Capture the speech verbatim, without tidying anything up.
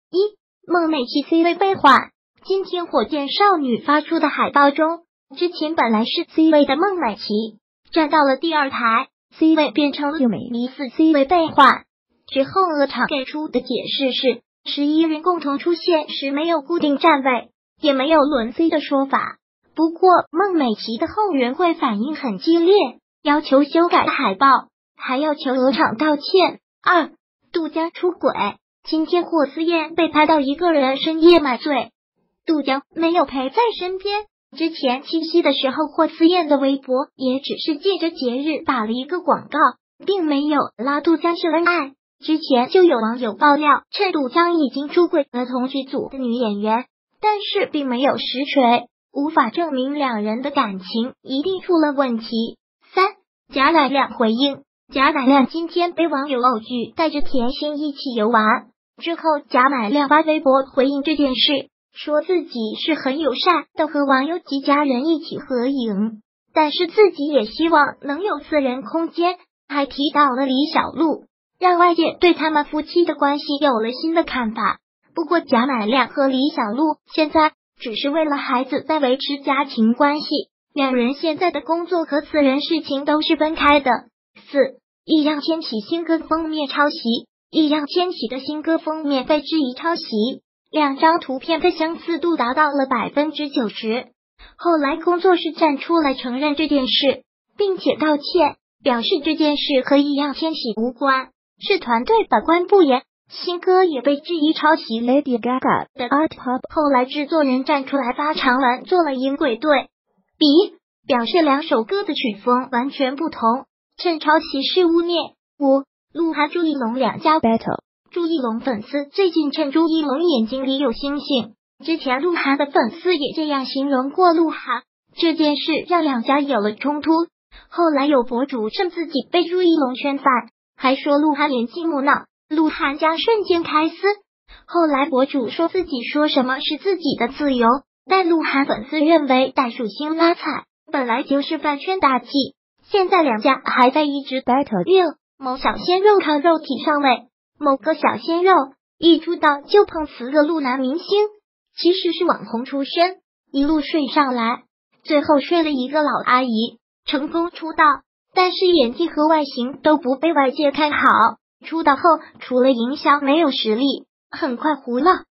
一、孟美岐 C 位被换。今天火箭少女发出的海报中，之前本来是 C 位的孟美岐站到了第二台， C 位变成了疑似 C 位被换。之后鹅厂给出的解释是，十一人共同出现时没有固定站位，也没有轮 C 的说法。不过孟美岐的后援会反应很激烈，要求修改海报，还要求鹅厂道歉。二、杜江出轨。今天霍思燕被拍到一个人深夜买醉，杜江没有陪在身边。之前七夕的时候，霍思燕的微博也只是借着节日打了一个广告，并没有拉杜江是恩爱。之前就有网友爆料，称杜江已经出轨了同剧组的女演员，但是并没有实锤，无法证明两人的感情一定出了问题。三、贾乃亮回应。贾乃亮今天被网友偶遇带着甜心一起游玩之后，贾乃亮发微博回应这件事，说自己是很友善的和网友及家人一起合影，但是自己也希望能有私人空间，还提到了李小璐，让外界对他们夫妻的关系有了新的看法。不过贾乃亮和李小璐现在只是为了孩子在维持家庭关系，两人现在的工作和私人事情都是分开的。四、易烊千玺新歌封面抄袭。易烊千玺的新歌封面被质疑抄袭，两张图片的相似度达到了百分之九十。后来工作室站出来承认这件事，并且道歉，表示这件事和易烊千玺无关，是团队把关不严。新歌也被质疑抄袭 Lady Gaga 的 Art Pop， 后来制作人站出来发长文做了音轨对比，表示两首歌的曲风完全不同，称抄袭是污蔑。五、鹿晗朱一龙两家 battle。 朱一龙粉丝最近称朱一龙眼睛里有星星，之前鹿晗的粉丝也这样形容过鹿晗，这件事让两家有了冲突。后来有博主称自己被朱一龙圈饭，还说鹿晗演技木讷，鹿晗家瞬间开撕。后来博主说自己说什么是自己的自由，但鹿晗粉丝认为袋鼠星拉踩本来就是饭圈大忌，现在两家还在一直 battle。 六、某小鲜肉靠肉体上位。某个小鲜肉一出道就碰瓷个路男明星，其实是网红出身，一路睡上来，最后睡了一个老阿姨，成功出道，但是演技和外形都不被外界看好。出道后除了营销没有实力，很快糊了。